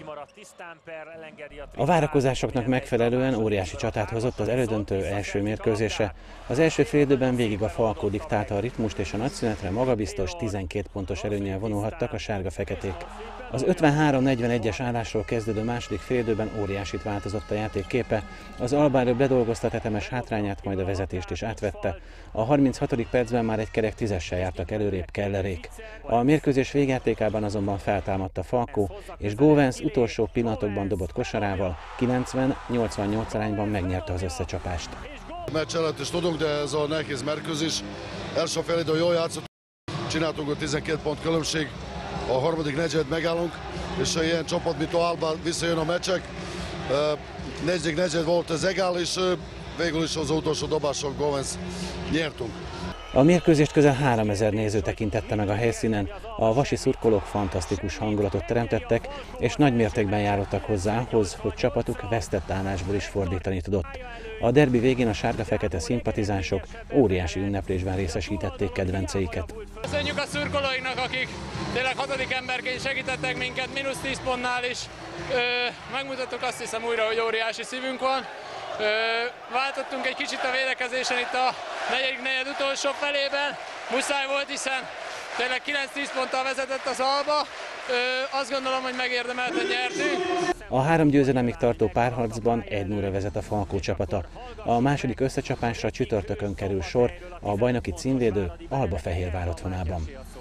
A várakozásoknak megfelelően óriási csatát hozott az elődöntő első mérkőzése. Az első félidőben végig a Falkó diktálta a ritmust, és a nagyszünetre magabiztos 12 pontos előnnyel vonulhattak a sárga-feketék. Az 53-41-es állásról kezdődő második félidőben óriásit változott a játék képe, az Alba előbb ledolgozta tetemes hátrányát, majd a vezetést is átvette. A 36. percben már egy kerek 10-essel jártak előrébb Kellerék. A mérkőzés végjátékában azonban feltámadt a Falkó, és Góvenc utolsó pillanatokban dobott kosarával 90-88 arányban megnyerte az összecsapást. A meccs előtt is tudunk, de ez a nehéz mérkőzés. Első félidő jól játszott, csináltunk a 12 pont különbség, a harmadik negyed megállunk, és ilyen csapat, mint a Alba, visszajön a meccsek. Negyedik negyed volt az egál, és végül is az utolsó dobáson Góvenc nyertünk. A mérkőzést közel 3000 néző tekintette meg a helyszínen, a vasi szurkolók fantasztikus hangulatot teremtettek, és nagy mértékben járultak hozzá ahhoz, hogy csapatuk vesztett állásból is fordítani tudott. A derbi végén a sárga-fekete szimpatizánsok óriási ünneplésben részesítették kedvenceiket. Köszönjük a szurkolóinknak, akik tényleg 6. emberként segítettek minket, -10 pontnál is. Megmutattuk azt hiszem újra, hogy óriási szívünk van. Váltottunk egy kicsit a védekezésen itt a negyedik negyed utolsó felében. Muszáj volt, hiszen tényleg 9-10 ponttal vezetett az Alba. Azt gondolom, hogy megérdemelten nyertünk. A 3 győzelemig tartó párharcban 1-0-ra vezet a Falkó csapata. A második összecsapásra csütörtökön kerül sor a bajnoki címvédő Alba Fehérvár otthonában.